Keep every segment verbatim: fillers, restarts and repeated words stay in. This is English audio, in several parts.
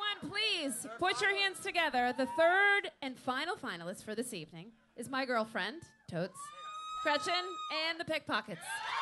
Everyone, please put your hands together. The third and final finalist for this evening is my girlfriend, Totes, Gretchen, and the Pickpockets.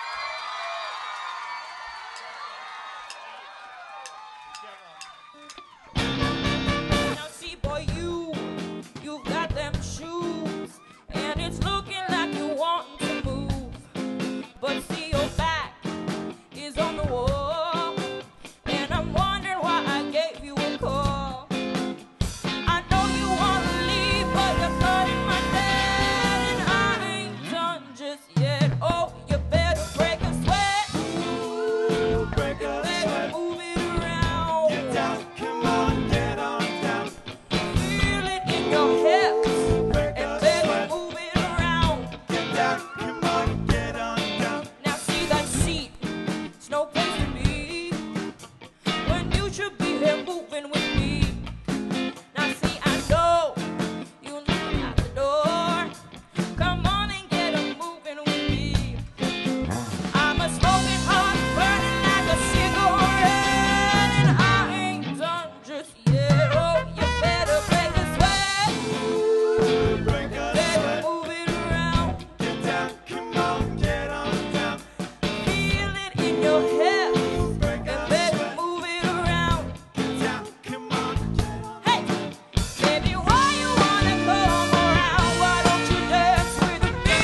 Now see, boy, you, you've got them shoes, and it's looking like you want to move. But see, your back is on the wall, and I'm wondering why I gave you a call. I know you want to leave, but you're cutting my dad, and I ain't done just yet. Oh, you better break a sweat. Ooh, break a Better sweat. move it around. Get down, come on, get on down. Feel it in your hips, Break and a better sweat. move it around. Get down, come on, get on down. Now see that seat, it's no place to be when you should be here moving with me. Now see, I know you knock at the door. Come on and get a moving with me. I'm a smoking hot, burning like a cigarette, and I ain't done just yet. Oh, you better break a sweat, Ooh, break a better sweat. move it around. Get down, come on, get on down. Feel it in your hips, Break and a better sweat. move it around. Get down, come on, get on. Hey, baby, why you wanna come around? Why don't you dance with me?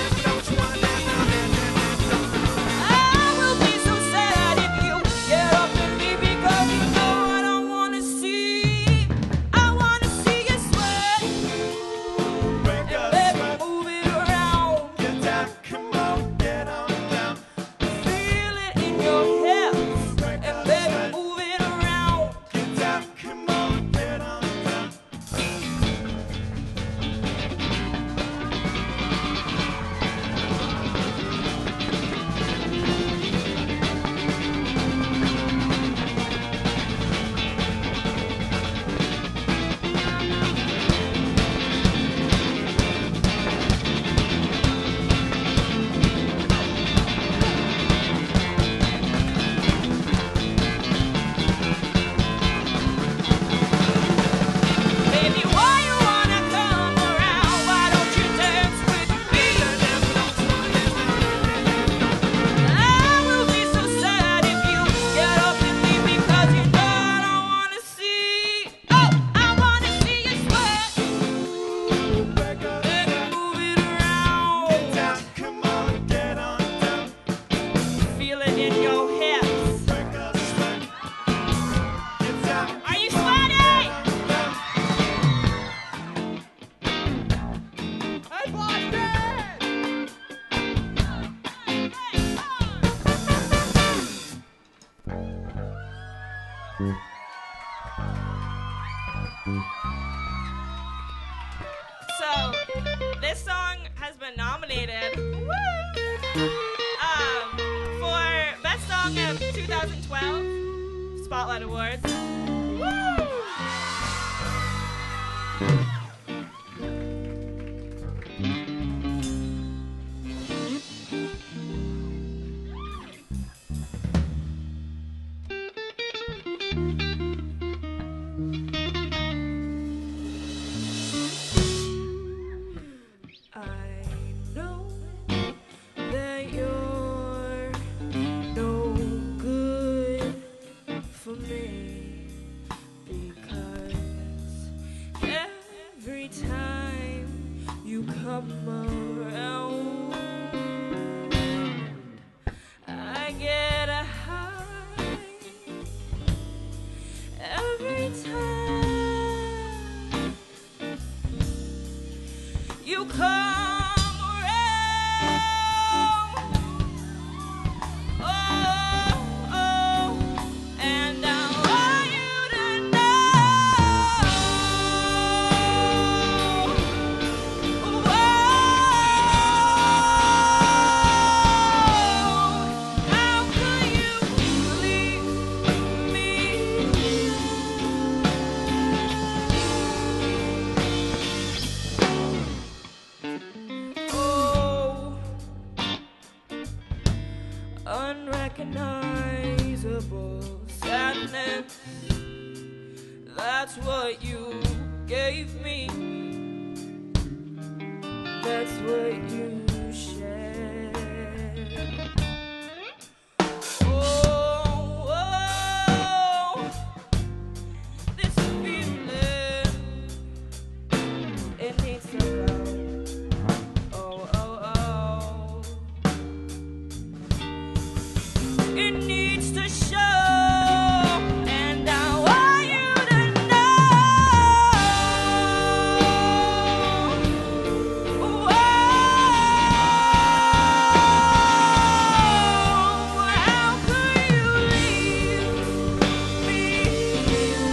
I will be so sad if you get up with me, because you know I don't wanna see. I wanna see you sweat, Break and a baby, sweat. move it around. Get down, come on, get on down. Feel it in your hips, Break and a baby, sweat. move it around. Get down, come on, get on down. Baby, why you wanna come around? Why don't you dance with me? I will be so sad if you get up with me, because you know I don't wanna see. Oh, I wanna see you sweat. Break a Baby, sweat. move it around. Get down, come on, get on down. Feel it in your hips. Break a sweat. Get down. Are you sweaty? Hey, Boston! So, this song has been nominated um, for Best Song of twenty twelve Spotlight Awards. I know that you're no good for me, because every time you come around, I get a high. Every time you come around, oh, oh, and I want you to know, whoa, how could you leave me? That's what you gave me. That's what you shared. Oh, oh, this feeling, it needs to go. Oh, oh, oh. It needs to show. And I want you to know. Whoa, how could you leave me here?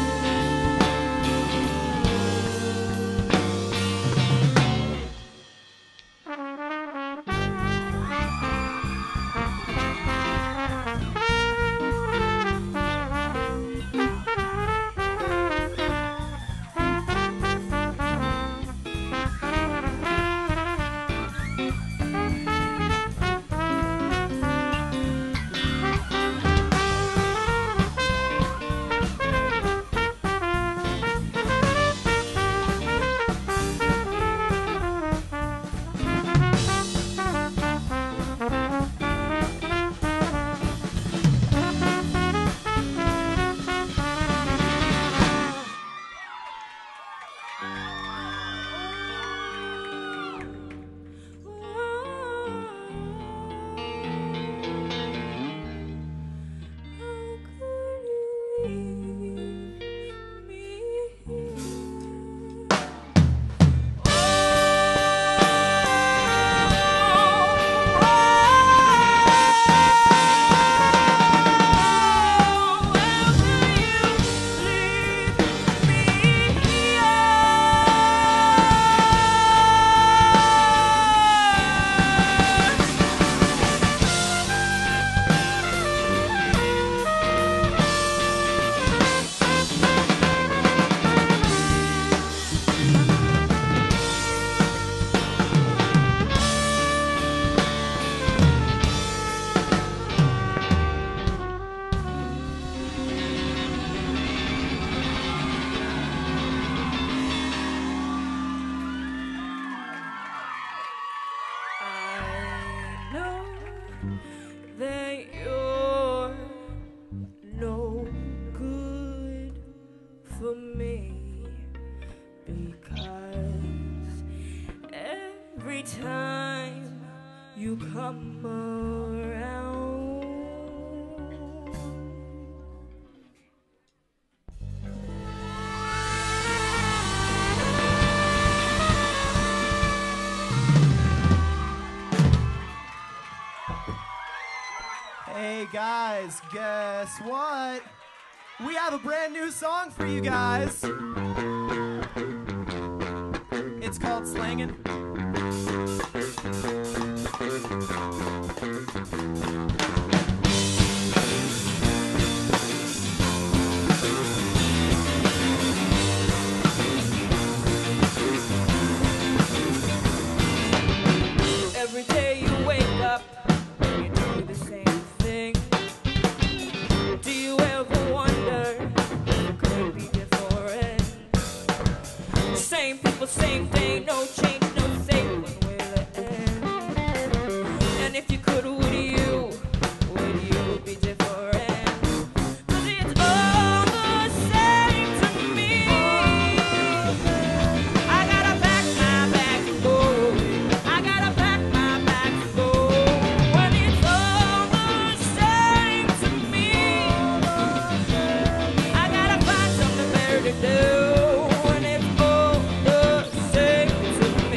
I know that you're no good for me, because every time you come around, Hey guys, guess what? We have a brand new song for you guys. It's called Slangin'. every day you wake up, you do the same thing. Do you ever wonder if it could be different? Same people, same day, no change, no say when will it end? And if you could, would you, would you be different? 'Cause it's all the same to me. I gotta pack my bags and go. I gotta pack my bags and go. And it's all the same to me. I gotta find something better to do. And it's all the same to me.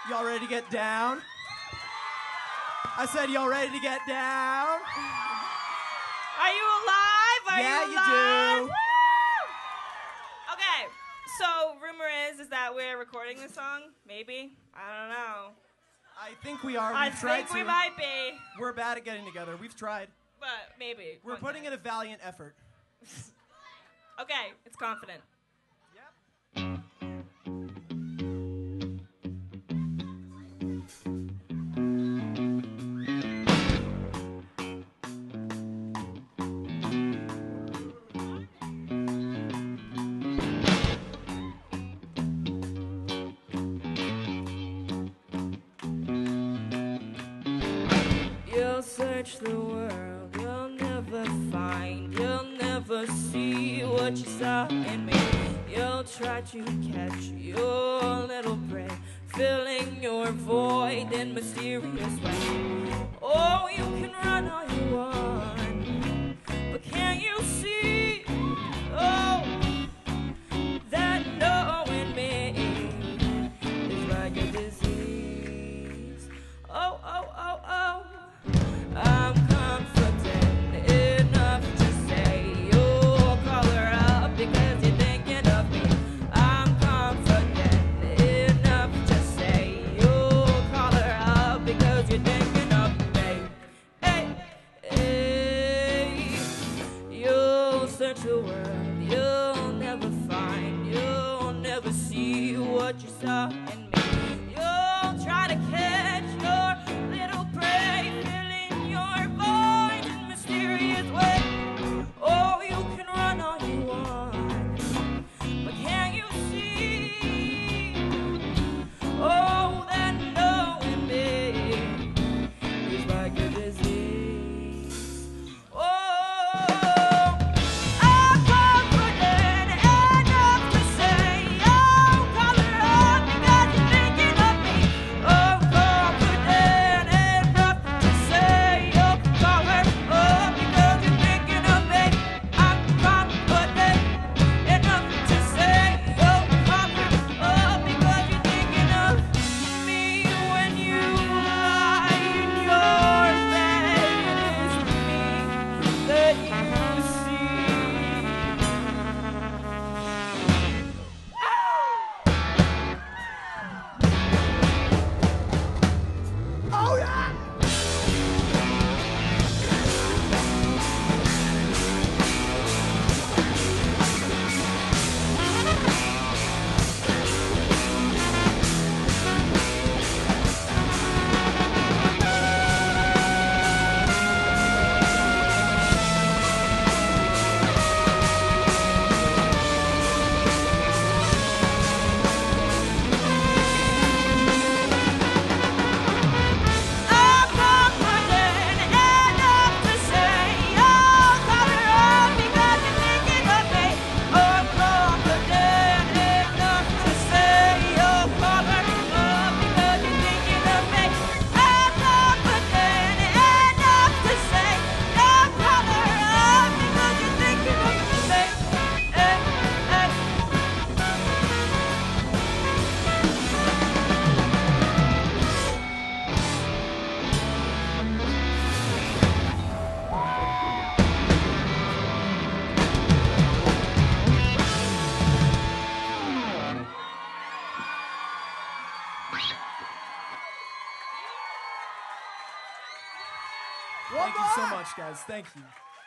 Y'all ready to get down? I said, y'all ready to get down? Are you alive? Are yeah, you you alive? do. Okay, so rumor is is that we're recording this song. Maybe, I don't know. I think we are. We've I tried think we to. might be, We're bad at getting together. We've tried. but maybe. We're one putting day. in a valiant effort. Okay, it's confident. You'll search the world, you'll never find, you'll never see what you saw in me. You'll try to catch your little prey, filling your void in mysterious ways. Oh, you can run all you want, but can't you see? Oh, that knowing me is like a disease. Oh, oh, oh, oh. I'm confident enough to say you'll call her up because you're thinking of me. I'm confident enough to say you'll call her up because you're thinking of me. Hey, hey, you'll search the world, you'll never find, you'll never see what you saw in me. You'll try to catch your little prey, filling your void in mysterious ways. Oh, you can run all you want, but can't you see? Oh, that knowing me is like a disease. Oh, I'm confident enough to say, oh, call her up because you're thinking of me. Oh, confident enough to say, oh, call her up because you're thinking of me. I'm confident enough to say, oh, call her up because you're thinking of me when you lie in your bed. It's me that you see. Oh, yeah! I'm confident enough to say, oh, call her up because you're thinking of me. I'm confident enough to say, oh, call her up because you're thinking of me. I'm confident enough to say, oh, call her up because you're thinking of me. Hey, hey. Thank you so much, guys. Thank you.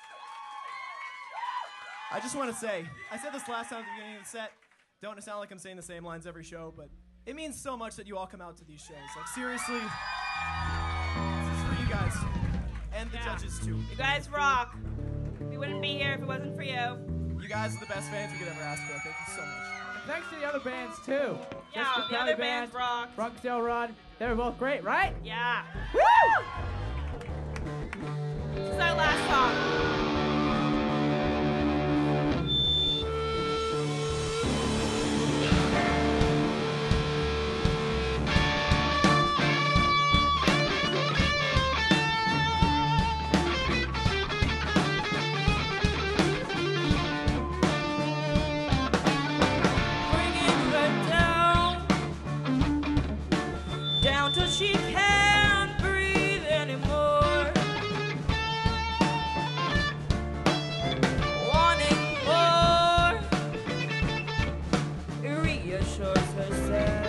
I just want to say, I said this last time at the beginning of the set. Don't want to sound like I'm saying the same lines every show, but it means so much that you all come out to these shows. Like, seriously, this is for you guys. And the Yeah. judges, too. You guys rock. We wouldn't be here if it wasn't for you. You guys are the best fans we could ever ask for. Thank you so much. And thanks to the other bands too. Yeah, Jessica the Crowley other bands rock. Bronxdale Run. They were both great, right? Yeah. Woo! This is our last song. Bringing her down. down till she can't breathe anymore. Wanting more, it reassures herself.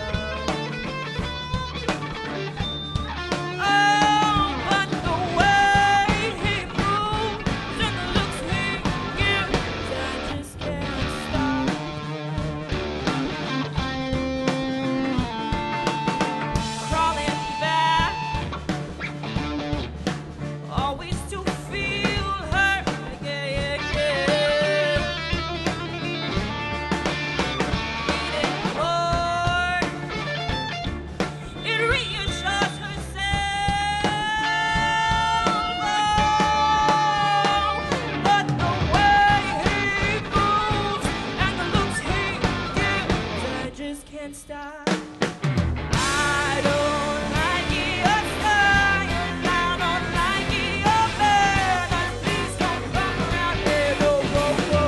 Can't stop. I don't like your style, I don't like your manners. Please don't come around here, no, no, no.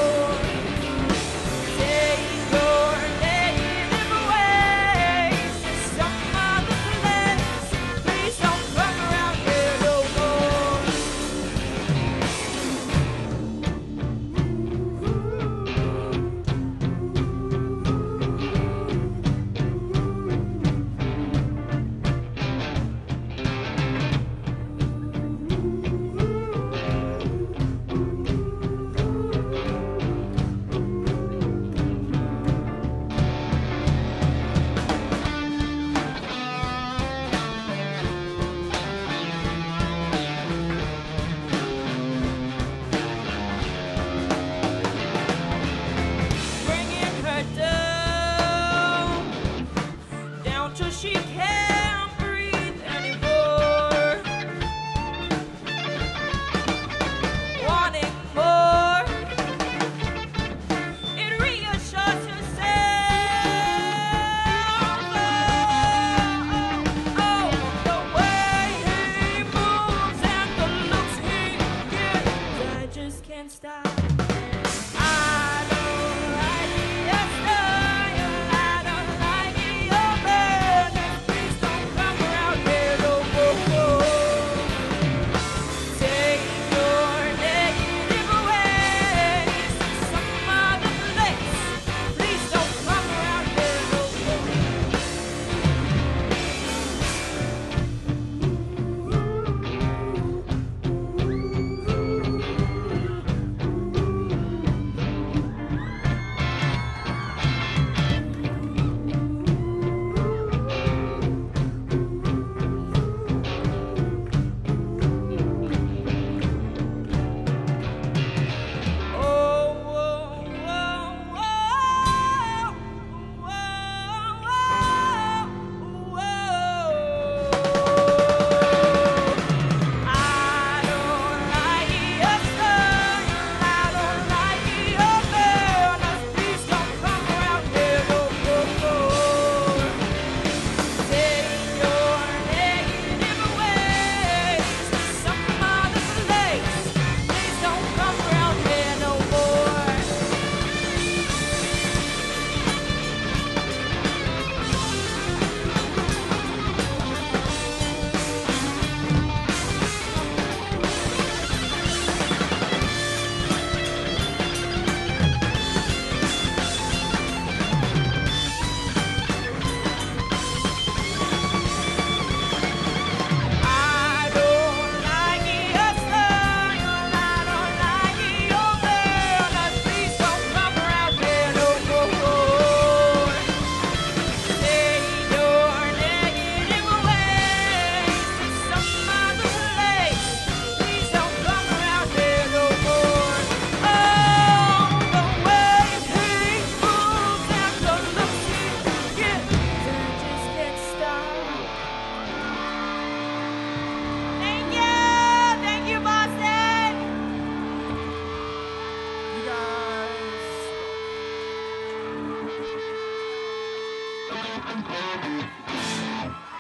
Take your negative ways to some other place. Please don't come around here, no more. Till she can't breathe anymore. Wanting more, it reassures herself. Oh, oh, the way he moves and the looks he gives, I just can't stop. I don't like your style, I don't like your manners. Please don't come around here, no more. Take your negative ways to some other place. Please don't come around here, no more.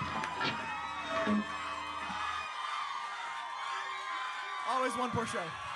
Always one poor show.